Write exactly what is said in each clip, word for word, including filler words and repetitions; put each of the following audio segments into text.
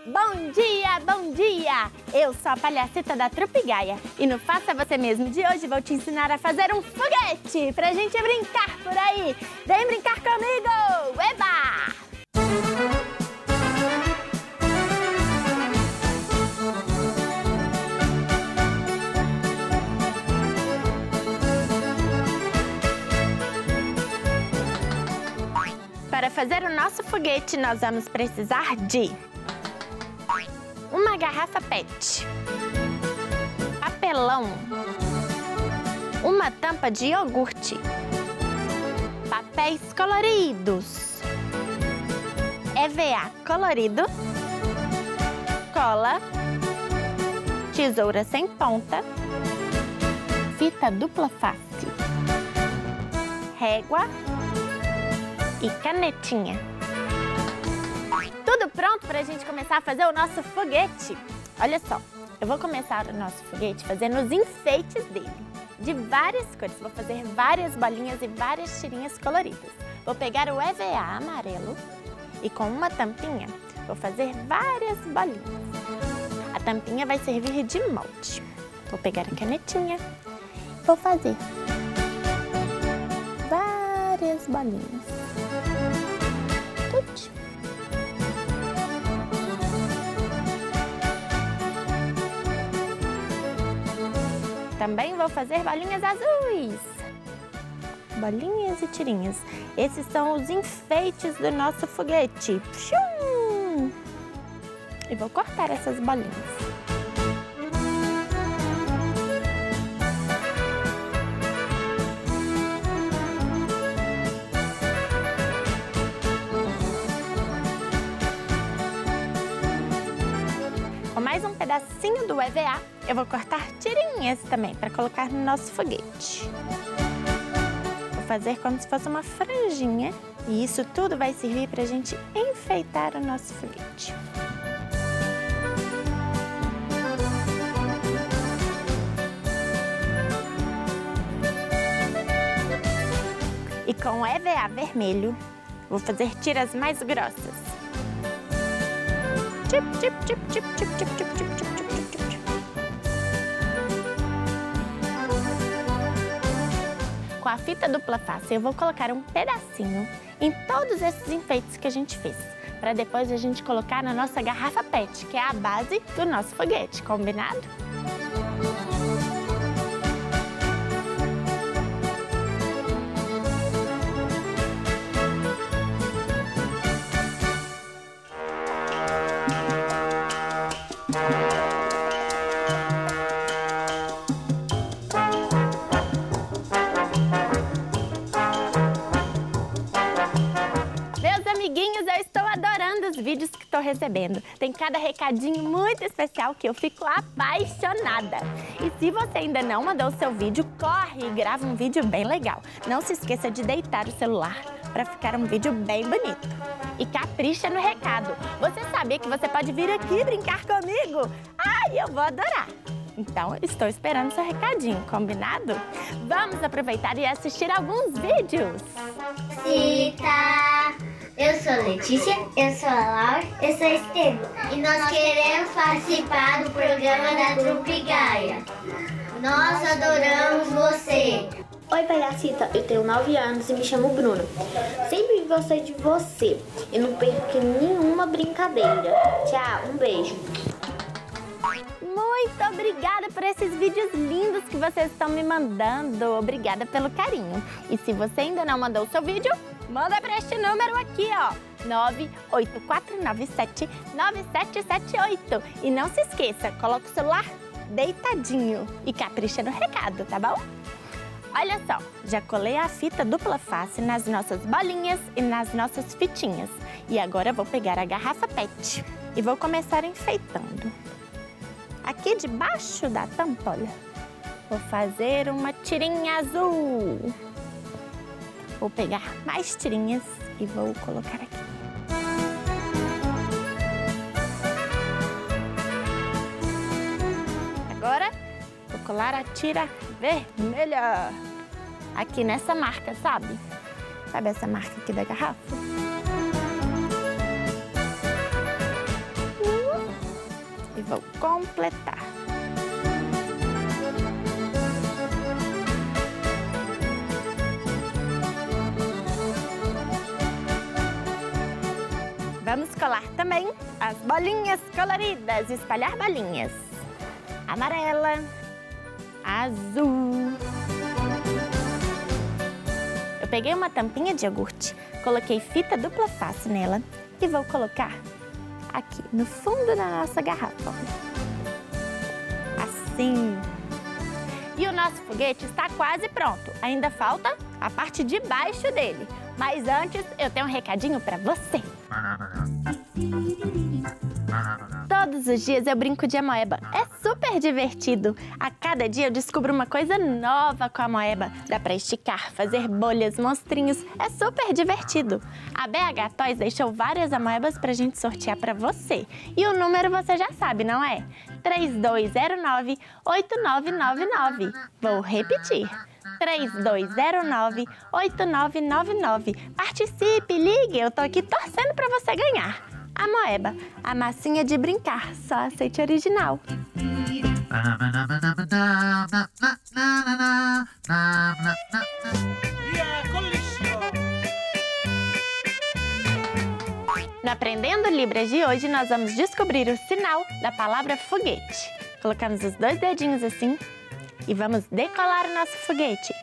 Bom dia, bom dia! Eu sou a palhacita da Trupe Gaia e no Faça Você Mesmo de hoje vou te ensinar a fazer um foguete pra gente brincar por aí. Vem brincar comigo! Eba! Para fazer o nosso foguete, nós vamos precisar de uma garrafa pet, papelão, uma tampa de iogurte, papéis coloridos, E V A colorido, cola, tesoura sem ponta, fita dupla face, régua e canetinha. Tudo pronto para a gente começar a fazer o nosso foguete? Olha só, eu vou começar o nosso foguete fazendo os enfeites dele, de várias cores. Vou fazer várias bolinhas e várias tirinhas coloridas. Vou pegar o E V A amarelo e com uma tampinha vou fazer várias bolinhas. A tampinha vai servir de molde. Vou pegar a canetinha e vou fazer várias bolinhas. Tudo. Também vou fazer bolinhas azuis. Bolinhas e tirinhas. Esses são os enfeites do nosso foguete. Pshum! E vou cortar essas bolinhas. Com mais um pedacinho do E V A, eu vou cortar tirinhas também para colocar no nosso foguete. Vou fazer como se fosse uma franjinha e isso tudo vai servir para a gente enfeitar o nosso foguete. E com o E V A vermelho, vou fazer tiras mais grossas. Tip, tip, tip, tip, tip, tip, tip, tip, tip, tip, tip. Com a fita dupla face, eu vou colocar um pedacinho em todos esses enfeites que a gente fez, para depois a gente colocar na nossa garrafa pet, que é a base do nosso foguete, combinado? Amiguinhos, eu estou adorando os vídeos que estou recebendo. Tem cada recadinho muito especial que eu fico apaixonada. E se você ainda não mandou o seu vídeo, corre e grava um vídeo bem legal. Não se esqueça de deitar o celular para ficar um vídeo bem bonito. E capricha no recado. Você sabia que você pode vir aqui brincar comigo? Ai, eu vou adorar! Então, estou esperando seu recadinho, combinado? Vamos aproveitar e assistir alguns vídeos. Cita! Eu sou Letícia, eu sou a Laura, eu sou a Estevam. E nós queremos participar do programa da Trupe Gaia. Nós adoramos você! Oi, palhacita, eu tenho nove anos e me chamo Bruno. Sempre gostei de você e não perco nenhuma brincadeira. Tchau, um beijo. Muito obrigada por esses vídeos lindos que vocês estão me mandando. Obrigada pelo carinho. E se você ainda não mandou o seu vídeo, manda para este número aqui, ó. nove oito quatro nove sete nove sete sete oito. E não se esqueça, coloca o celular deitadinho e capricha no recado, tá bom? Olha só, já colei a fita dupla face nas nossas bolinhas e nas nossas fitinhas. E agora eu vou pegar a garrafa pet e vou começar enfeitando. Aqui debaixo da tampa, olha, vou fazer uma tirinha azul. Vou pegar mais tirinhas e vou colocar aqui. Agora, vou colar a tira vermelha. Aqui nessa marca, sabe? Sabe essa marca aqui da garrafa? Uh! e vou completar. Vamos colar também as bolinhas coloridas, espalhar bolinhas. Amarela, azul. Eu peguei uma tampinha de iogurte, coloquei fita dupla face nela e vou colocar aqui no fundo da nossa garrafa. Assim. E o nosso foguete está quase pronto. Ainda falta a parte de baixo dele. Mas antes, eu tenho um recadinho para você. Todos os dias eu brinco de amoeba. É super divertido. A cada dia eu descubro uma coisa nova com a amoeba. Dá pra esticar, fazer bolhas, monstrinhos. É super divertido. A B H Toys deixou várias amoebas pra gente sortear pra você. E o número você já sabe, não é? três dois zero nove, oito nove nove nove. Vou repetir. três dois zero nove, oito nove nove nove. Participe, ligue, eu tô aqui torcendo pra você ganhar. A moeba, a massinha de brincar, só aceite original. No Aprendendo Libras de hoje, nós vamos descobrir o sinal da palavra foguete. Colocamos os dois dedinhos assim e vamos decolar o nosso foguete.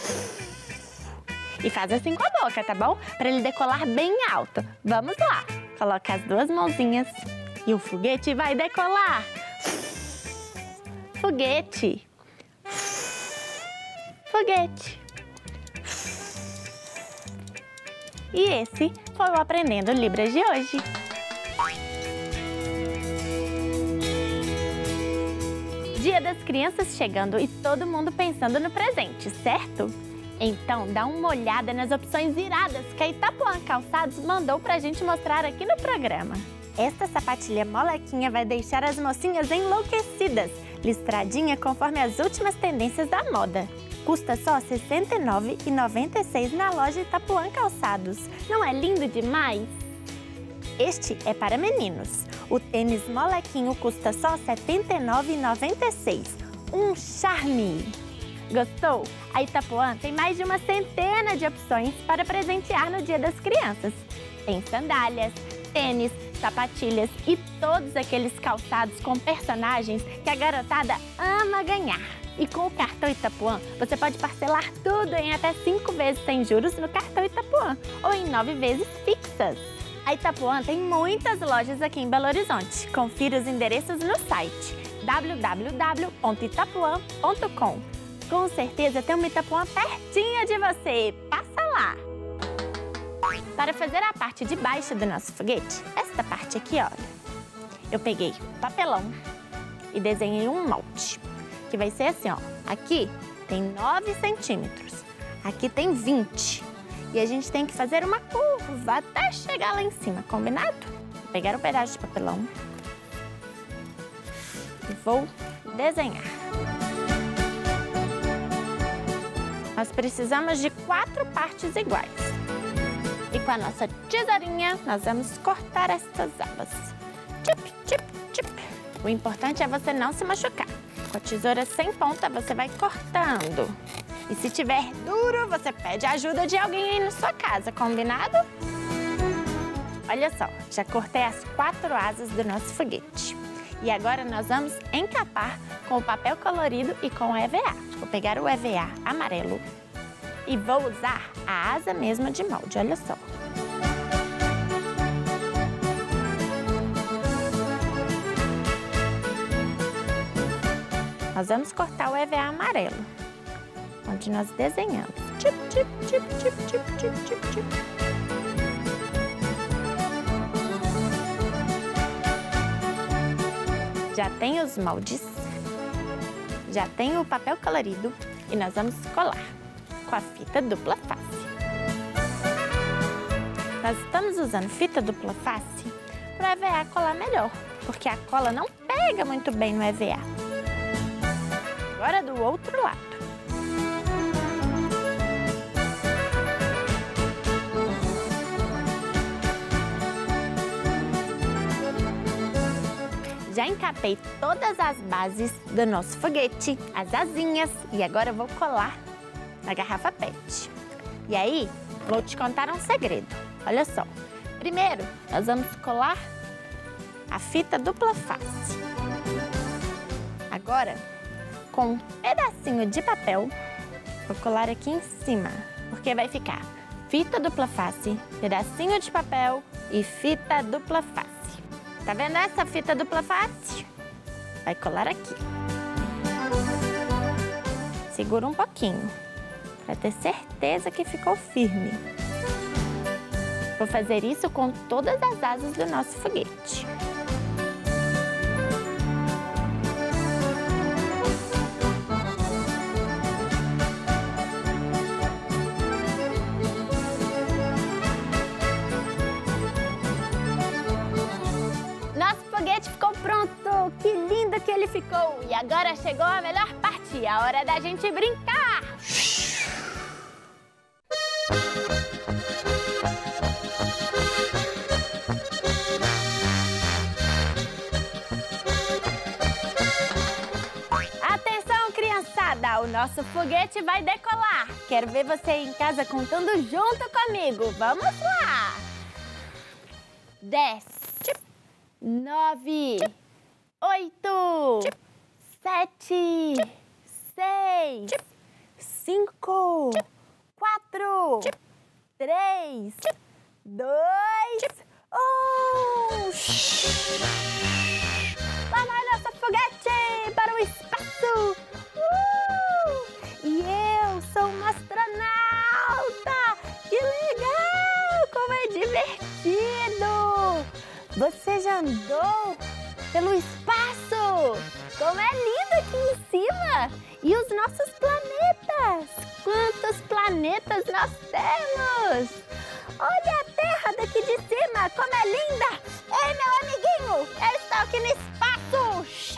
E faz assim com a boca, tá bom? Para ele decolar bem alto. Vamos lá. Coloca as duas mãozinhas e o foguete vai decolar. Foguete. Foguete. E esse foi o Aprendendo Libras de hoje. Dia das Crianças chegando e todo mundo pensando no presente, certo? Então, dá uma olhada nas opções iradas que a Itapuã Calçados mandou pra gente mostrar aqui no programa. Esta sapatilha molequinha vai deixar as mocinhas enlouquecidas, listradinha conforme as últimas tendências da moda. Custa só sessenta e nove reais e noventa e seis centavos na loja Itapuã Calçados. Não é lindo demais? Este é para meninos. O tênis molequinho custa só setenta e nove reais e noventa e seis centavos. Um charme! Gostou? A Itapuã tem mais de uma centena de opções para presentear no Dia das Crianças. Tem sandálias, tênis, sapatilhas e todos aqueles calçados com personagens que a garotada ama ganhar. E com o cartão Itapuã, você pode parcelar tudo em até cinco vezes sem juros no cartão Itapuã ou em nove vezes fixas. A Itapuã tem muitas lojas aqui em Belo Horizonte. Confira os endereços no site w w w ponto itapuã ponto com. Com certeza tem uma Itapuã pertinho de você. Passa lá! Para fazer a parte de baixo do nosso foguete, esta parte aqui, olha, eu peguei papelão e desenhei um molde, que vai ser assim, ó. Aqui tem nove centímetros, aqui tem vinte. E a gente tem que fazer uma curva até chegar lá em cima, combinado? Vou pegar um pedaço de papelão e vou desenhar. Nós precisamos de quatro partes iguais. E com a nossa tesourinha, nós vamos cortar essas abas. Tip, tip, tip. O importante é você não se machucar. Com a tesoura sem ponta, você vai cortando. E se tiver duro, você pede a ajuda de alguém aí na sua casa, combinado? Olha só, já cortei as quatro asas do nosso foguete. E agora nós vamos encapar com o papel colorido e com o E V A. Vou pegar o E V A amarelo e vou usar a asa mesmo de molde, olha só. Nós vamos cortar o E V A amarelo, onde nós desenhamos. Tip, tip, tip, tip, tip, tip, tip, tip. Já tem os moldes, já tem o papel colorido e nós vamos colar com a fita dupla face. Nós estamos usando fita dupla face para o E V A colar melhor, porque a cola não pega muito bem no E V A. Agora do outro lado. Já encapei todas as bases do nosso foguete, as asinhas, e agora eu vou colar na garrafa pet. E aí, vou te contar um segredo. Olha só. Primeiro, nós vamos colar a fita dupla face. Agora, com um pedacinho de papel, vou colar aqui em cima, porque vai ficar fita dupla face, pedacinho de papel e fita dupla face. Tá vendo essa fita dupla face? Vai colar aqui. Segura um pouquinho, para ter certeza que ficou firme. Vou fazer isso com todas as asas do nosso foguete. Ficou pronto! Que lindo que ele ficou! E agora chegou a melhor parte, a hora da gente brincar! Atenção, criançada! O nosso foguete vai decolar! Quero ver você em casa contando junto comigo! Vamos lá! Dez. Nove, oito, sete, seis, cinco, quatro, três, dois, um. Lá vai nosso foguete para o espaço. Uh! E eu sou uma astronauta. Que legal! Como é divertido! Você já andou pelo espaço? Como é lindo aqui em cima! E os nossos planetas! Quantos planetas nós temos! Olha a Terra daqui de cima! Como é linda! Ei, meu amiguinho! Eu estou aqui no espaço!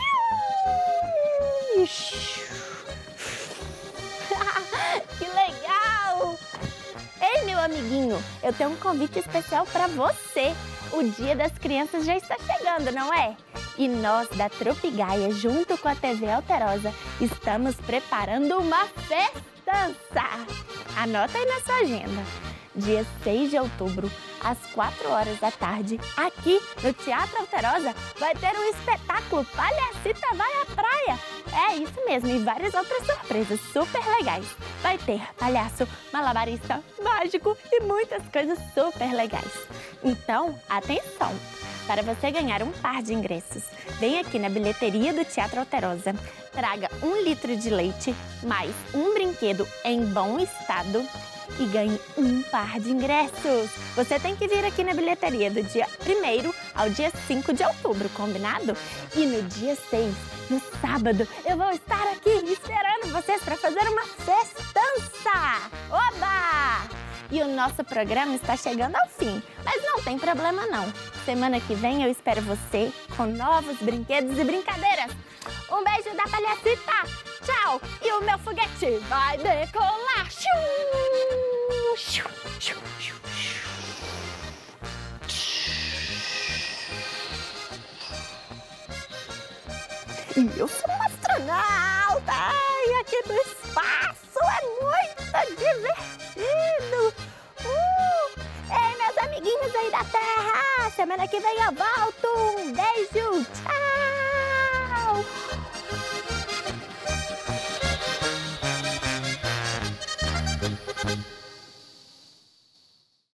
Que legal! Ei, meu amiguinho! Eu tenho um convite especial para você! O Dia das Crianças já está chegando, não é? E nós, da Tropigaia, junto com a T V Alterosa, estamos preparando uma festança! Anota aí na sua agenda. Dia seis de outubro, às quatro horas da tarde, aqui no Teatro Alterosa, vai ter um espetáculo Palhacita Vai à Praia. É isso mesmo, e várias outras surpresas super legais. Vai ter palhaço, malabarista, mágico e muitas coisas super legais. Então, atenção! Para você ganhar um par de ingressos, vem aqui na bilheteria do Teatro Alterosa, traga um litro de leite, mais um brinquedo em bom estado e ganhe um par de ingressos. Você tem que vir aqui na bilheteria do dia primeiro ao dia cinco de outubro, combinado? E no dia seis, no sábado, eu vou estar aqui esperando vocês para fazer uma festança! Oba! E o nosso programa está chegando ao fim, mas não tem problema não. Semana que vem eu espero você com novos brinquedos e brincadeiras. Um beijo da Palhacita! Tchau! E o meu foguete vai decolar! E eu sou uma astronauta! Ai, aqui no espaço é muito divertido! Uh! Ei, meus amiguinhos aí da Terra! Semana que vem eu volto! Um beijo! Tchau!